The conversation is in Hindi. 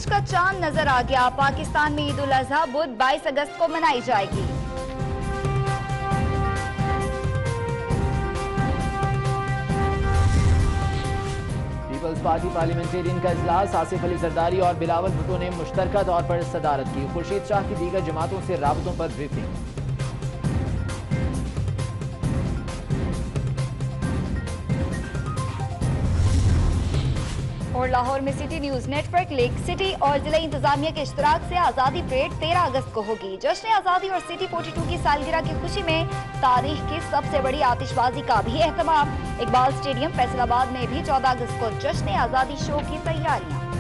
आज का चांद नजर आ गया। पाकिस्तान में ईद उल अजहा बुध 22 अगस्त को मनाई जाएगी। पीपल्स पार्टी पार्लियामेंटेरियन का इजलास, आसिफ अली जरदारी और बिलावल भुट्टो ने मुश्तरका तौर पर सदारत की। खुर्शीद शाह की दीगर जमातों से राबतों पर ब्रीफिंग। और लाहौर में city news network, lake city और जिला इंतजामिया के इश्तराक से आजादी परेड 13 अगस्त को होगी। जश्न आजादी और सिटी 42 की सालगिरह की खुशी में तारीख की सबसे बड़ी आतिशबाजी का भी एहतमाम। इकबाल स्टेडियम फैसलाबाद में भी 14 अगस्त को जश्न आजादी शो की तैयारियां।